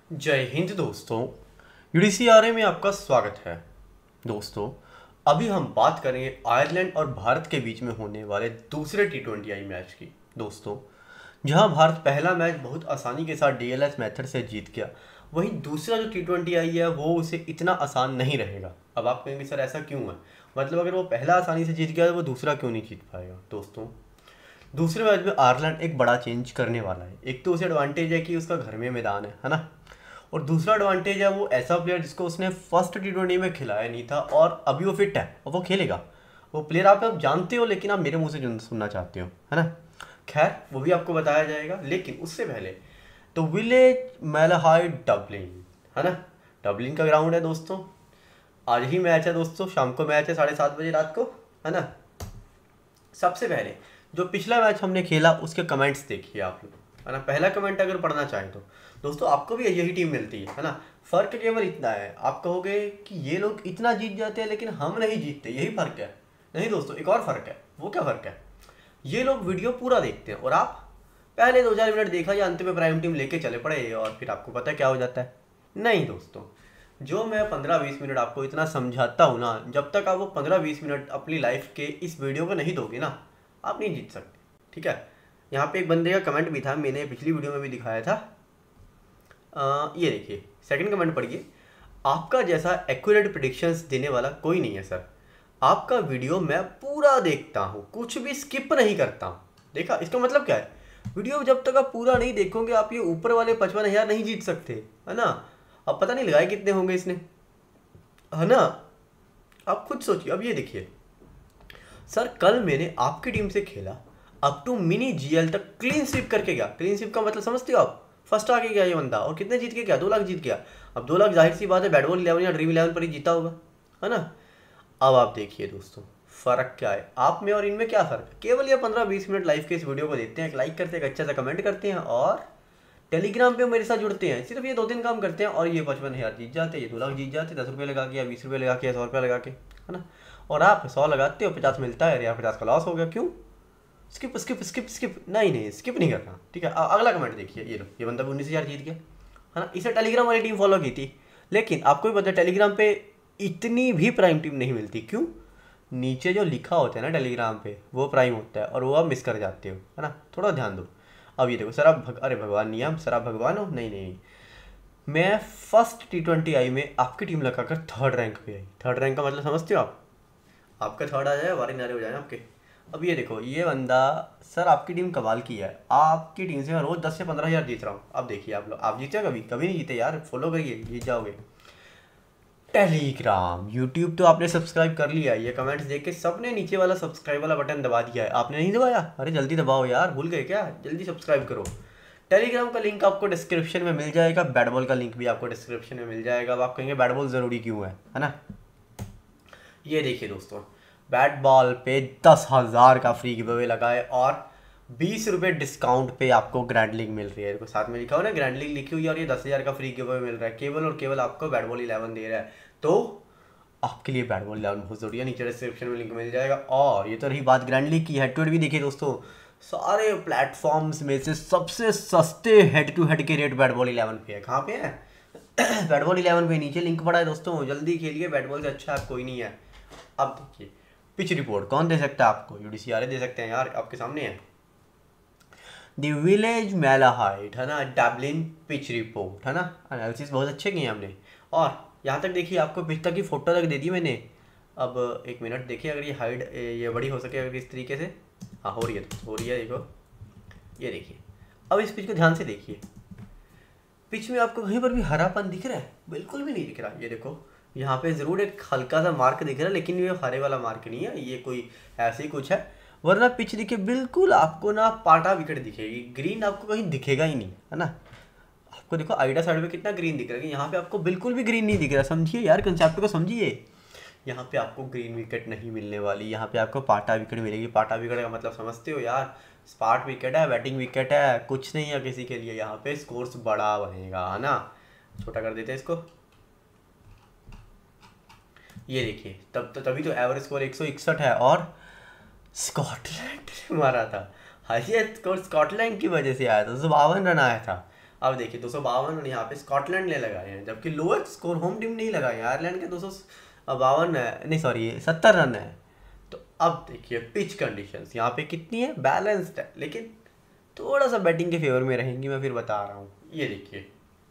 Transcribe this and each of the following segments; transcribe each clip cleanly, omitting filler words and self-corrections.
जय हिंद दोस्तों। यूडीसीआरए में आपका स्वागत है। दोस्तों, अभी हम बात करेंगे आयरलैंड और भारत के बीच में होने वाले दूसरे T20I मैच की। दोस्तों, जहां भारत पहला मैच बहुत आसानी के साथ डीएलएस मेथड से जीत गया, वहीं दूसरा जो T20I है वो उसे इतना आसान नहीं रहेगा। अब आप कहेंगे सर ऐसा क्यों है, मतलब अगर वो पहला आसानी से जीत गया तो वो दूसरा क्यों नहीं जीत पाएगा। दोस्तों, दूसरे मैच में आयरलैंड एक बड़ा चेंज करने वाला है। एक तो उसे एडवांटेज है कि उसका घर में मैदान है ना। और दूसरा एडवांटेज है वो ऐसा प्लेयर जिसको उसने फर्स्ट T20 में खिलाया नहीं था और अभी वो फिट है और वो खेलेगा। वो प्लेयर आप जानते हो, लेकिन आप मेरे मुंह से सुनना चाहते हो, है ना। खैर, वो भी आपको बताया जाएगा, लेकिन उससे पहले तो विलेज मेलाहाई डबलिन, है ना। डबलिन का ग्राउंड है दोस्तों। आज ही मैच है दोस्तों, शाम को मैच है 7:30 रात को, है ना। सबसे पहले जो पिछला मैच हमने खेला उसके कमेंट्स देखिए आप लोग, है ना। पहला कमेंट अगर पढ़ना चाहें तो दोस्तों, आपको भी यही टीम मिलती है ना। फ़र्क केवल इतना है, आप कहोगे कि ये लोग इतना जीत जाते हैं लेकिन हम नहीं जीतते, यही फ़र्क है। नहीं दोस्तों, एक और फ़र्क है। वो क्या फ़र्क है? ये लोग वीडियो पूरा देखते हैं और आप पहले 2-4 मिनट देखा या अंत में प्राइम टीम लेके चले पड़े और फिर आपको पता है क्या हो जाता है। नहीं दोस्तों, जो मैं 15-20 मिनट आपको इतना समझाता हूँ ना, जब तक आप वो 15-20 मिनट अपनी लाइफ के इस वीडियो को नहीं दोगे ना, आप नहीं जीत सकते। ठीक है। यहाँ पे एक बंदे का कमेंट भी था, मैंने पिछली वीडियो में भी दिखाया था। ये देखिए, सेकंड कमेंट पढ़िए। आपका जैसा एक्यूरेट प्रिडिक्शंस देने वाला कोई नहीं है सर। आपका वीडियो मैं पूरा देखता हूँ, कुछ भी स्किप नहीं करता हूँ। देखा, इसका मतलब क्या है? वीडियो जब तक आप पूरा नहीं देखोगे, आप ये ऊपर वाले 55,000 नहीं जीत सकते, है ना। अब पता नहीं लगाए कितने होंगे इसने, है ना। आप खुद सोचिए। अब ये देखिए सर, कल मैंने आपकी टीम से खेला, अप टू मिनी जीएल तक क्लीन स्वीप करके गया। क्लीन स्वीप का मतलब समझते हो आप? फर्स्ट आके गया ये बंदा, और कितने जीत के गया? 2 लाख जीत गया। अब 2 लाख जाहिर सी बात है बैट बॉल 11 या ड्रीम 11 पर ही जीता होगा, है ना। अब आप देखिए दोस्तों, फ़र्क क्या है आप में और इनमें? क्या फ़र्क है? केवल ये 15-20 मिनट लाइव के इस वीडियो को देखते हैं, एक लाइक करते हैं, एक अच्छा सा कमेंट करते हैं और टेलीग्राम पे मेरे साथ जुड़ते हैं। सिर्फ ये 2-3 काम करते हैं और ये 55,000 जीत जाते हैं, ये 2 लाख जीत जाते हैं, 10 रुपये लगा के या 20 रुपये लगा के या 100 रुपये लगा के, है ना। और आप 100 लगाते हो, 50 मिलता है, यार 50 का लॉस हो गया। क्यों? स्किप स्किप स्किप स्किप, नहीं नहीं, स्किप नहीं करना। ठीक है। अगला कमेंट देखिए, ये लो, ये बंदा भी 19,000 जीत गया, है ना। इसे टेलीग्राम वाली टीम फॉलो की थी, लेकिन आपको भी पता है टेलीग्राम पे इतनी भी प्राइम टीम नहीं मिलती। क्यों? नीचे जो लिखा होता है ना टेलीग्राम पे, वो प्राइम होता है और वो आप मिस कर जाते हो, है ना। थोड़ा ध्यान दो। अब ये देखो सर, आप अरे भगवान नहीं, आप सर आप भगवान हो? नहीं नहीं, मैं फर्स्ट T20I में आपकी टीम लगाकर 3rd रैंक पे आई। 3rd रैंक का मतलब समझते हो आप? आपका 3rd आ जाए, वारे नारे हो जाए आपके। अब ये देखो, ये बंदा, सर आपकी टीम कमाल की है, आपकी टीम से मैं रोज़ 10 से 15,000 जीत रहा हूँ। अब देखिए आप लोग, आप जीते कभी? कभी नहीं जीते यार। फॉलो करिए, जीत जाओगे। टेलीग्राम, यूट्यूब तो आपने सब्सक्राइब कर लिया, ये कमेंट्स देख के सबने नीचे वाला सब्सक्राइब वाला बटन दबा दिया है, आपने नहीं दबाया? अरे जल्दी दबाओ यार, भूल गए क्या? जल्दी सब्सक्राइब करो। टेलीग्राम का लिंक आपको डिस्क्रिप्शन में मिल जाएगा, बैट बॉल का लिंक भी आपको डिस्क्रिप्शन में मिल जाएगा। अब आप कहेंगे बैट बॉल ज़रूरी क्यों है ना। ये देखिए दोस्तों, बैट बॉल पे 10,000 का फ्री गिव अवे लगा है और 20 रुपये डिस्काउंट पे आपको ग्रैंड लीग मिल रही है। देखो साथ में लिखा हो ना, ग्रैंड लीग लिखी हुई है, और ये 10,000 का फ्री गिव अवे मिल रहा है। केवल और केवल आपको बैट बॉल 11 दे रहा है, तो आपके लिए बैट बॉल 11 बहुत ज़रूरी है। नीचे डिस्क्रिप्शन में लिंक मिल जाएगा। और ये तो रही बात ग्रैंड लीग की। हेड टू हेड भी देखिए दोस्तों, सारे प्लेटफॉर्म्स में से सबसे सस्ते हेड टू हेड के रेट बैट बॉल 11 पे है। कहाँ पे है? बैट बॉल 11 पे नीचे लिंक पड़ा है दोस्तों, जल्दी खेलिए, बैट बॉल से अच्छा ऐप कोई नहीं है। अब देखिए, पिच रिपोर्ट कौन दे सकता है आपको? यूडीसीआरए दे सकते हैं यार, आपके सामने है। द विलेज मेलाहाइट, है ना, डबलिन पिच रिपोर्ट, है ना। एनालिसिस बहुत अच्छे किए हमने। और यहाँ तक देखिए, आपको पिच तक की फोटो तक दे दी मैंने। अब एक मिनट देखिए, अगर ये हाइड ये बड़ी हो सके अगर इस तरीके से, हाँ हो रही है, तो हो रही है, देखो ये देखिए। अब इस पिच को ध्यान से देखिए, पिच में आपको कहीं पर भी हरापन दिख रहा है? बिल्कुल भी नहीं दिख रहा। ये देखो, यहाँ पे ज़रूर एक हल्का सा मार्क दिख रहा है, लेकिन ये हरे वाला मार्क नहीं है, ये कोई ऐसे ही कुछ है। वरना पिच दिखे बिल्कुल आपको ना, पाटा विकेट दिखेगी, ग्रीन आपको कहीं दिखेगा ही नहीं, है ना। आपको देखो आइडा साइड पे कितना ग्रीन दिख रहा है, यहाँ पे आपको बिल्कुल भी ग्रीन नहीं दिख रहा। समझिए यार, कंसेप्ट को समझिए। यहाँ पे आपको ग्रीन विकेट नहीं मिलने वाली, यहाँ पे आपको पाटा विकेट मिलेगी। पाटा विकेट का मतलब समझते हो यार? स्पार्ट विकेट है, बैटिंग विकेट है, कुछ नहीं है किसी के लिए। यहाँ पे स्कोर्स बड़ा बनेगा, है ना। छोटा कर देते हैं इसको। ये देखिए, तभी तो एवरेज स्कोर 161 है और स्कॉटलैंड ने मारा था। हाईएस्ट स्कोर स्कॉटलैंड की वजह से आया था, 52 रन आया था। अब देखिए 252 रन यहाँ पे स्कॉटलैंड ने लगाए हैं, जबकि लोएस्ट स्कोर होम टीम नहीं लगाए हैं। आयरलैंड के 252 है, नहीं सॉरी 70 रन है। तो अब देखिए पिच कंडीशंस यहाँ पे कितनी है, बैलेंस्ड है, लेकिन थोड़ा सा बैटिंग के फेवर में रहेंगी, मैं फिर बता रहा हूँ। ये देखिए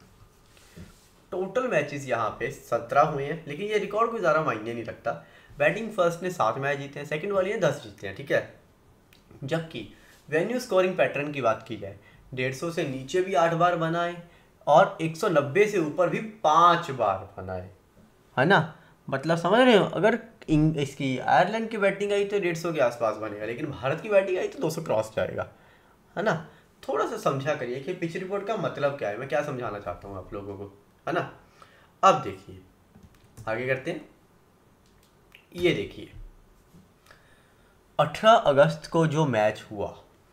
टोटल मैचेस यहाँ पे 17 हुए हैं, लेकिन ये रिकॉर्ड कोई ज़्यादा मायने नहीं रखता। बैटिंग फर्स्ट ने 7 मैच जीते हैं, सेकंड वाली ने 10 जीते हैं, ठीक है। जबकि वेन्यू स्कोरिंग पैटर्न की बात की जाए, 150 से नीचे भी 8 बार बनाए और 190 से ऊपर भी 5 बार बनाए, है ना। मतलब समझ रहे हो, अगर इसकी आयरलैंड की बैटिंग आई तो 150 के आसपास बनेगा, लेकिन भारत की बैटिंग आई तो 200 क्रॉस जाएगा, है ना। थोड़ा सा समझा करिए कि पिच रिपोर्ट का मतलब क्या है, मैं क्या समझाना चाहता हूँ आप लोगों को, है ना। अब देखिए आगे करते हैं। ये देखिए 18 अगस्त को जो मैच हुआ,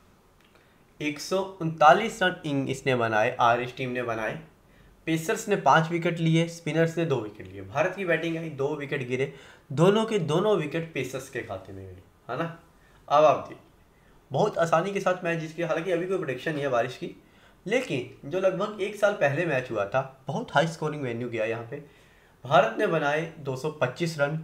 139 रन इसने बनाए, आरिश टीम ने बनाए। पेसर्स ने 5 विकेट लिए, स्पिनर्स ने 2 विकेट लिए। भारत की बैटिंग आई, 2 विकेट गिरे, दोनों के दोनों विकेट पेसर्स के खाते में गए, है ना। अब आप देखिए बहुत आसानी के साथ मैच जीत गया। हालांकि अभी कोई प्रेडिक्शन नहीं है बारिश की, लेकिन जो लगभग 1 साल पहले मैच हुआ था, बहुत हाई स्कोरिंग वेन्यू गया यहाँ पे। भारत ने बनाए 225 रन,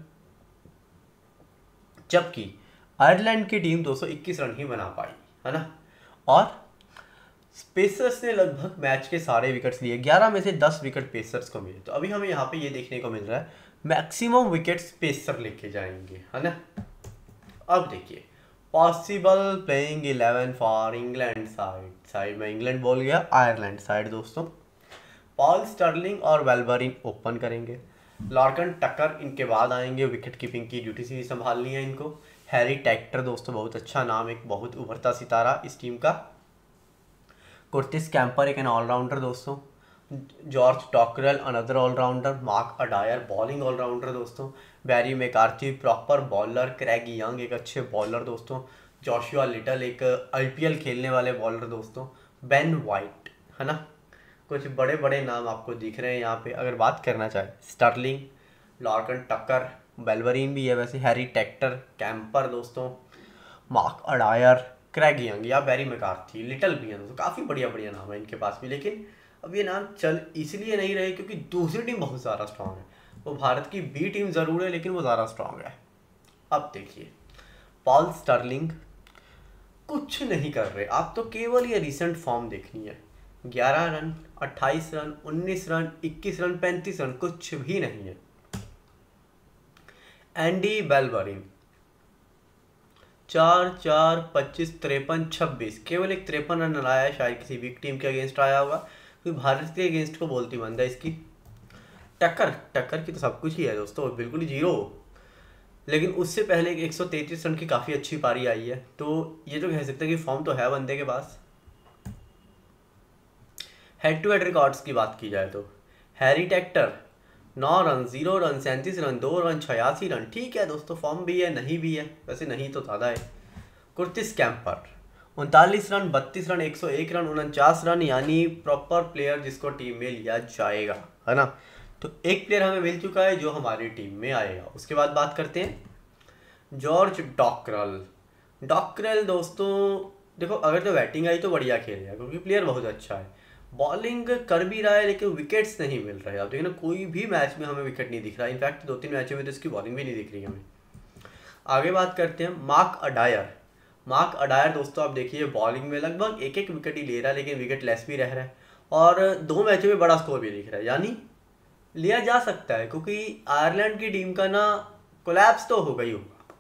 जबकि आयरलैंड की टीम 221 रन ही बना पाई, है ना। और पेसर्स ने लगभग मैच के सारे विकेट्स लिए, 11 में से 10 विकेट पेसर्स को मिले। तो अभी हमें यहाँ पे ये देखने को मिल रहा है मैक्सिमम विकेट्स पेसर लेके जाएंगे, है ना। अब देखिए possible playing 11 for England side में इंग्लैंड बोल गया, आयरलैंड साइड दोस्तों। पॉल स्टर्लिंग और वेल्बरिन ओपन करेंगे, लॉर्कन टक्कर इनके बाद आएंगे, विकेट कीपिंग की ड्यूटी से भी संभालनी है इनको। हैरी टैक्टर दोस्तों बहुत अच्छा नाम, एक बहुत उभरता सितारा इस टीम का। कुर्टिस कैंपर एक ऑलराउंडर दोस्तों। George Dockrell another allrounder. Mark Adair bowling allrounder दोस्तों। Barry McCarthy proper bowler. Craig Young एक अच्छे बॉलर दोस्तों। जोशुआ लिटल एक IPL खेलने वाले बॉलर दोस्तों। बेन वाइट, है ना। कुछ बड़े बड़े नाम आपको दिख रहे हैं यहाँ पे। अगर बात करना चाहे स्टर्लिंग, लॉर्कन टक्कर, बेल्वरीन भी है वैसे, हैरी टैक्टर, कैंपर दोस्तों, मार्क अडायर, क्रैग यंग या बैरी मैकार्थी, लिटल भी है दोस्तों। काफ़ी बढ़िया बढ़िया नाम है इनके पास भी, लेकिन अब ये नाम चल इसलिए नहीं रहे क्योंकि दूसरी टीम बहुत ज़्यादा स्ट्रांग है। वो भारत की बी टीम ज़रूर है, लेकिन वो ज़्यादा स्ट्रांग है। अब देखिए पॉल स्टर्लिंग कुछ नहीं कर रहे, आप तो केवल ये रिसेंट फॉर्म देखनी है। 11 run, 28 run, 19 run, 21 run, 35 run, कुछ भी नहीं है। एंडी बेल्वरिन 4-4, 25, 53, 26, केवल एक 53 रन लाया है, शायद किसी वीक टीम के अगेंस्ट आया होगा, क्योंकि भारत के अगेंस्ट को बोलती बंद है इसकी। टक्कर की तो सब कुछ ही है दोस्तों, बिल्कुल ही जीरो। लेकिन उससे पहले 133 रन की काफ़ी अच्छी पारी आई है, तो ये तो कह सकते हैं कि फॉर्म तो है बंदे के पास। हेड टू हेड रिकॉर्ड्स की बात की जाए तो Harry Tector 9 run, 0 run, 37 run, 2 run, 86 run, ठीक है दोस्तों, फॉर्म भी है, नहीं भी है, वैसे नहीं तो ज़्यादा है। Curtis Campher 39 run, 32 run, 101 run, 49 run, यानी प्रॉपर प्लेयर जिसको टीम में लिया जाएगा, है ना। तो एक प्लेयर हमें मिल चुका है जो हमारी टीम में आएगा। उसके बाद बात करते हैं जॉर्ज डॉकरेल दोस्तों। देखो अगर तो बैटिंग आई तो बढ़िया खेलेगा, क्योंकि प्लेयर बहुत अच्छा है। बॉलिंग कर भी रहा है, लेकिन विकेट्स नहीं मिल रहे। आप देखिए ना, कोई भी मैच में हमें विकेट नहीं दिख रहा। इनफैक्ट 2-3 मैचों में तो इसकी बॉलिंग भी नहीं दिख रही हमें। आगे बात करते हैं मार्क अडायर दोस्तों। आप देखिए बॉलिंग में लगभग एक विकेट ही ले रहा है, लेकिन विकेट लेस भी रह रहा है, और 2 मैचों में बड़ा स्कोर भी दिख रहा है, यानी लिया जा सकता है, क्योंकि आयरलैंड की टीम का ना कोलैप्स तो हो गई होगा।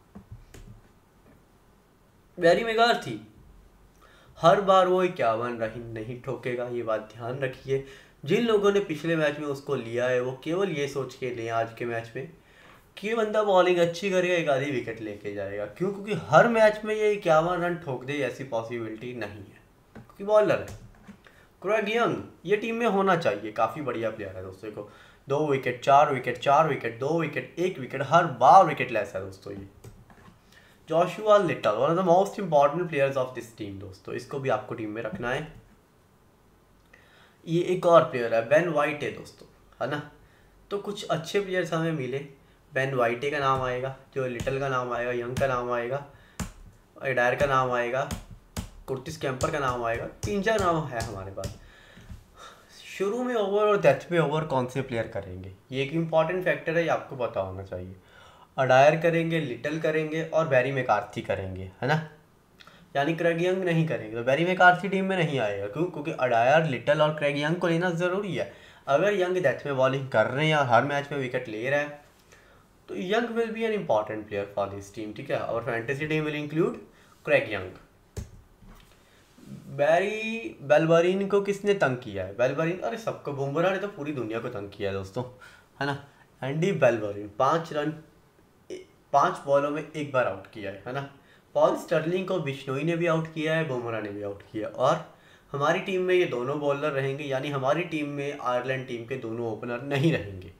बैरी मैकार्थी हर बार वो 51 रन नहीं ठोकेगा, ये बात ध्यान रखिए। जिन लोगों ने पिछले मैच में उसको लिया है वो केवल ये सोच के लें आज के मैच में कि ये बंदा बॉलिंग अच्छी करेगा, एक आधी विकेट लेके जाएगा। क्यों? क्योंकि हर मैच में ये 51 रन ठोक दे ऐसी पॉसिबिलिटी नहीं है, क्योंकि बॉलर है। क्रैग यंग ये टीम में होना चाहिए, काफ़ी बढ़िया प्लेयर है दोस्तों को। 2 wicket, 4 wicket, 4 wicket, 2 wicket, 1 wicket, हर बार विकेट लेस है दोस्तों ये। Joshua Little one of the most important players of this team दोस्तों, इसको भी आपको टीम में रखना है। ये एक और प्लेयर है, बेन वाइट है दोस्तों, है ना। तो कुछ अच्छे प्लेयर्स हमें मिले। बेन वाइटे का नाम आएगा, जो लिटल का नाम आएगा, यंग का नाम आएगा, अडायर का नाम आएगा, कुर्टिस कैंपर का नाम आएगा, 3-4 नाम है हमारे पास। शुरू में ओवर और डेथ पे ओवर कौन से प्लेयर करेंगे, ये एक इम्पॉर्टेंट फैक्टर है, ये आपको पता होना चाहिए। अडायर करेंगे, लिटल करेंगे और बैरी मैकार्थी करेंगे, है ना। यानी क्रेग यंग नहीं करेंगे, तो बैरी मैकार्थी टीम में नहीं आएगा। क्यों? क्योंकि अडायर, लिटल और क्रेग यंग को लेना ज़रूरी है। अगर यंग डेथ में बॉलिंग कर रहे हैं या हर मैच में विकेट ले रहा है तो Young will be an important player for this team, ठीक है। और fantasy team will include Craig Young. Barry Balbirnie को किसने तंग किया है? बेलबरिन, अरे सबको, बुमराह ने तो पूरी दुनिया को तंग किया है दोस्तों, है ना। एंडी बेलबरिन 5 बॉलों में 1 बार आउट किया है ना। पॉल स्टर्लिंग को बिश्नोई ने भी आउट किया है, बुमराह ने भी आउट किया। और हमारी टीम में ये दोनों बॉलर रहेंगे, यानी हमारी टीम में आयरलैंड टीम के दोनों ओपनर नहीं रहेंगे।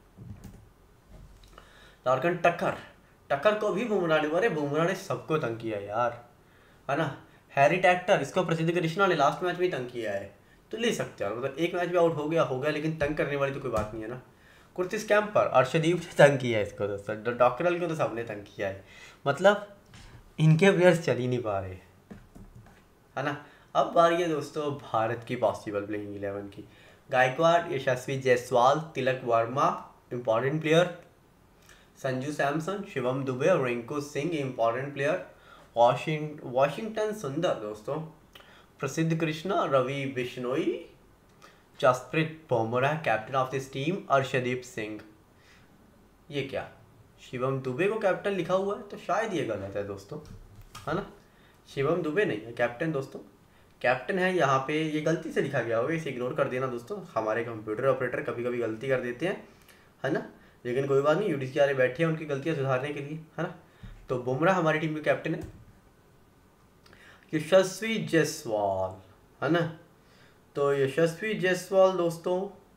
लॉर्कन टक्कर को भी बुमराह ने सबको तंग किया यार, है ना। हैरी टैक्टर, इसको प्रसिद्ध कृष्णा ने लास्ट मैच में ही तंग किया है, तो ले सकते हैं। मतलब एक मैच में आउट हो गया, लेकिन तंग करने वाली तो कोई बात नहीं है ना। कुर्तिस कैंपर, अर्शदीप ने तंग किया है इसको दोस्तों, डॉक्टरल को तो सबने तंग किया है। मतलब इनके प्लेयर्स चल ही नहीं पा रहे, है ना। अब बारी है दोस्तों भारत की पॉसिबल प्लेइंग 11 की। गायकवाड़, यशस्वी जायसवाल, तिलक वर्मा इंपॉर्टेंट प्लेयर, संजू सैमसन, शिवम दुबे और रिंकू सिंह इंपॉर्टेंट प्लेयर, वॉशिंगटन सुंदर दोस्तों, Prasidh Krishna, Ravi Bishnoi, Jasprit Bumrah captain of this team, Arshdeep Singh. ये क्या शिवम दुबे को कैप्टन लिखा हुआ है, तो शायद ये गलत है दोस्तों, है ना। शिवम दुबे नहीं है कैप्टन दोस्तों, कैप्टन है यहाँ पे, ये गलती से लिखा गया होगा, इसे इग्नोर कर देना दोस्तों। हमारे कंप्यूटर ऑपरेटर कभी कभी गलती कर देते हैं, है ना। लेकिन कोई बात नहीं, यूडीसी वाले बैठे हैं उनकी गलतियाँ सुधारने के लिए, है ना। तो बुमराह हमारी टीम के कैप्टन है। यशस्वी जायसवाल, है ना। तो यशस्वी जायसवाल दोस्तों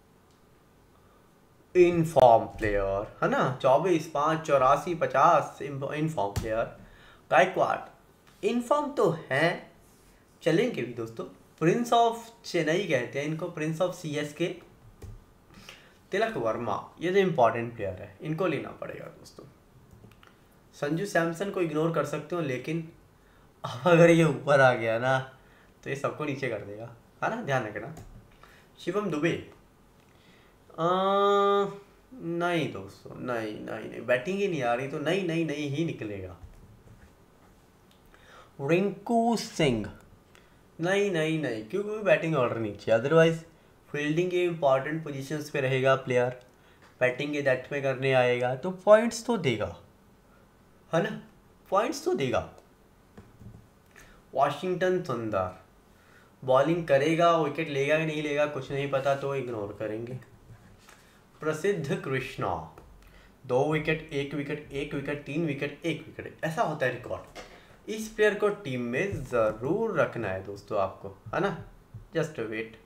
इन फॉर्म प्लेयर, है ना। 24, 5, 84, 50 in form player. Gaikwad in form तो हैं, चलेंगे भी दोस्तों। प्रिंस ऑफ चेन्नई कहते हैं इनको, prince of CSK। Tilak Varma, ये जो इम्पोर्टेंट प्लेयर है, इनको लेना पड़ेगा दोस्तों। संजू सैमसन को इग्नोर कर सकते हो, लेकिन अब अगर ये ऊपर आ गया ना तो ये सबको नीचे कर देगा, है ना, ध्यान रखना। शिवम दुबे, नहीं दोस्तों, नहीं, बैटिंग ही नहीं आ रही, तो नहीं ही निकलेगा। रिंकू सिंह, नहीं, क्योंकि बैटिंग ऑर्डर नीचे, अदरवाइज फील्डिंग के इंपॉर्टेंट पोजीशंस पे रहेगा प्लेयर, बैटिंग के डेथ में करने आएगा तो पॉइंट्स तो देगा, है ना, पॉइंट्स तो देगा। वॉशिंगटन सुंदर बॉलिंग करेगा, विकेट लेगा कि नहीं लेगा कुछ नहीं पता, तो इग्नोर करेंगे। Prasidh Krishna 2 wicket, 1 wicket, 1 wicket, 3 wicket, 1 wicket, ऐसा होता है रिकॉर्ड। इस प्लेयर को टीम में ज़रूर रखना है दोस्तों आपको, है ना। Just wait.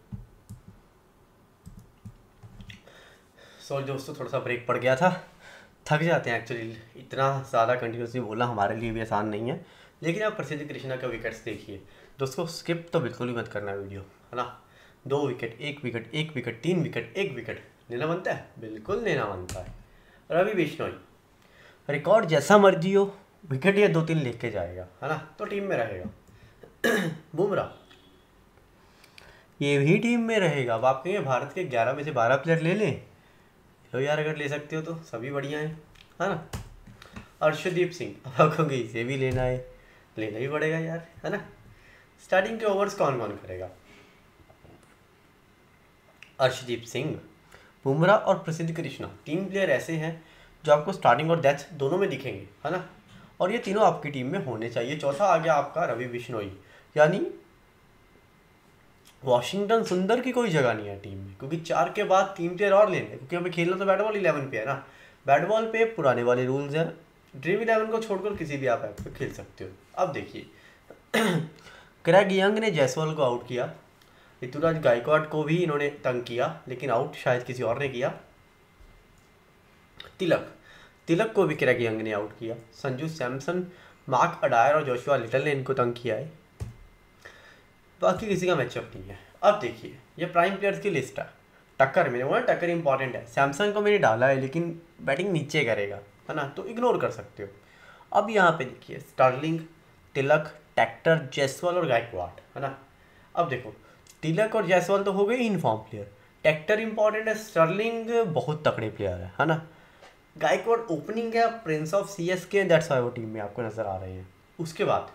सॉरी दोस्तों, थोड़ा सा ब्रेक पड़ गया था, थक जाते हैं एक्चुअली, इतना ज़्यादा कंटिन्यूसली बोलना हमारे लिए भी आसान नहीं है। लेकिन आप प्रसिद्ध कृष्णा के विकेट्स देखिए दोस्तों, स्किप तो बिल्कुल भी मत करना वीडियो, है ना। 2 wicket, 1 wicket, 1 wicket, 3 wicket, 1 wicket लेना बनता है, बिल्कुल लेना बनता है। रवि बिश्नोई, रिकॉर्ड जैसा मर्जी हो, विकेट ये 2-3 लेके जाएगा, है ना, तो टीम में रहेगा। बुमराह, ये भी टीम में रहेगा। अब आप कहेंगे भारत के 11 में से 12 प्लेयर ले लें, लो यार, अगर ले सकते हो तो सभी बढ़िया है ना। अर्शदीप सिंह, अब आप कहोगे इसे भी लेना है, लेना ही पड़ेगा यार, है ना। स्टार्टिंग के ओवर्स कौन कौन करेगा? अर्शदीप सिंह, बुमराह और प्रसिद्ध कृष्णा, 3 प्लेयर ऐसे हैं जो आपको स्टार्टिंग और डेथ दोनों में दिखेंगे, है ना। और ये तीनों आपकी टीम में होने चाहिए। चौथा आ गया आपका रवि बिश्नोई, यानी वॉशिंगटन सुंदर की कोई जगह नहीं है टीम में, क्योंकि 4 के बाद 3 प्लेयर और लेने, क्योंकि हमें खेलना तो बैट बॉल 11 पे है ना। बैट बॉल पे पुराने वाले रूल्स हैं, ड्रीम 11 को छोड़कर किसी भी आप ऐप पे खेल सकते हो। अब देखिए, क्रेग यंग ने जायसवाल को आउट किया, ऋतुराज गायकवाड़ को भी इन्होंने तंग किया, लेकिन आउट शायद किसी और ने किया। तिलक को भी क्रेग यंग ने आउट किया। संजू सैमसन, मार्क अडायर और जोशुआ लिटल ने इनको तंग किया है। बाकी किसी का मैचअप नहीं है। अब देखिए, ये प्राइम प्लेयर्स की लिस्ट है। टक्कर, मैंने बोला टक्कर इंपॉर्टेंट है। सैमसंग को मैंने डाला है, लेकिन बैटिंग नीचे करेगा, है ना, तो इग्नोर कर सकते हो। अब यहाँ पे देखिए, स्टर्लिंग, तिलक, टैक्टर, जायसवाल और गायकवाड़, है ना। अब देखो, तिलक और जायसवाल तो हो गए in form player, Tector important है, स्टर्लिंग बहुत तगड़े प्लेयर है ना। गायकवाड ओपनिंग है, prince of CSK, that's why वो टीम में आपको नजर आ रहे हैं। उसके बाद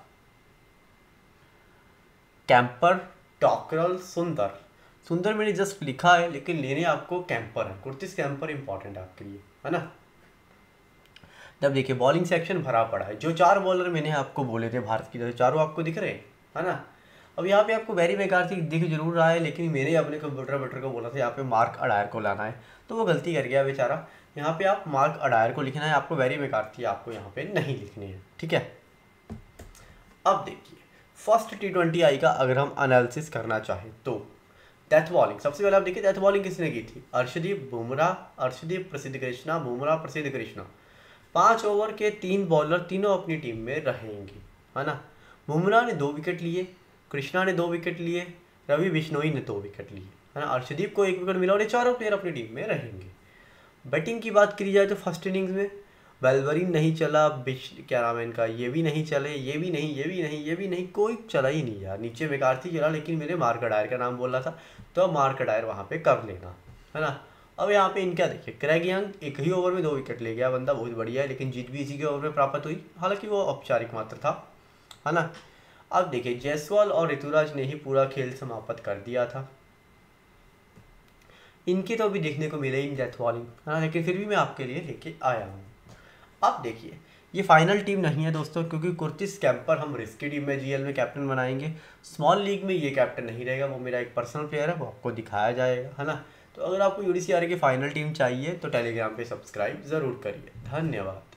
कैंपर, टॉकरल, सुंदर। सुंदर मैंने जस्ट लिखा है लेकिन लेने आपको कैंपर है, कुर्तिस कैंपर इंपॉर्टेंट है आपके लिए, है ना। तब देखिए बॉलिंग सेक्शन भरा पड़ा है, जो 4 बॉलर मैंने आपको बोले थे भारत की तरफ, चारों आपको दिख रहे हैं, है ना। अब यहाँ पे आपको वेरी मैकार्थी दिख जरूर रहा है, लेकिन मैंने अपने कंप्यूटर बटर को बोला था यहाँ पे मार्क अडायर को लाना है, तो वो गलती कर गया बेचारा। यहाँ पे आप मार्क अडायर को लिखना है, आपको वेरी मैकार्थी आपको यहाँ पे नहीं लिखने हैं, ठीक है। अब देखिए फर्स्ट T20I का अगर हम एनालिसिस करना चाहें तो डेथ बॉलिंग, सबसे पहले आप देखिए डेथ बॉलिंग किसने की थी, अर्शदीप बुमराह, अर्शदीप प्रसिद्ध कृष्णा, बुमराह प्रसिद्ध कृष्णा। 5 ओवर के 3 बॉलर तीनों अपनी टीम में रहेंगे, है ना। बुमराह ने 2 विकेट लिए, कृष्णा ने 2 विकेट लिए, रवि बिश्नोई ने 2 विकेट लिए, है ना। अर्शदीप को 1 विकेट मिला और ये चारों प्लेयर अपनी टीम में रहेंगे। बैटिंग की बात करी जाए तो फर्स्ट इनिंग्स में वेलवरिन नहीं चला, क्या नाम है इनका, ये भी नहीं चले, ये भी नहीं, ये भी नहीं, ये भी नहीं, कोई चला ही नहीं यार। नीचे मैकार्थी चला, लेकिन मैंने मार्क अडायर का नाम बोला था, तो अब मार्क अडायर वहाँ पे कर लेना, है ना। अब यहाँ पे इनका देखिए क्रैग यंग 1 ही ओवर में 2 विकेट ले गया, बंदा बहुत बढ़िया है, लेकिन जीत भी इसी के ओवर में प्राप्त हुई, हालांकि वो औपचारिक मात्र था, है ना। अब देखिए जायसवाल और ऋतुराज ने ही पूरा खेल समाप्त कर दिया था, इनकी तो अभी देखने को मिले ही डेथ बॉलिंग, है ना, लेकिन फिर भी मैं आपके लिए लेके आया हूँ। अब देखिए ये फाइनल टीम नहीं है दोस्तों, क्योंकि कुर्तिस कैंपर हम रिस्की टीम में जीएल में कैप्टन बनाएंगे। स्मॉल लीग में ये कैप्टन नहीं रहेगा, वो मेरा एक पर्सनल प्लेयर है, वो आपको दिखाया जाएगा, है ना। तो अगर आपको यूडीसीआर की फाइनल टीम चाहिए तो टेलीग्राम पे सब्सक्राइब ज़रूर करिए। धन्यवाद।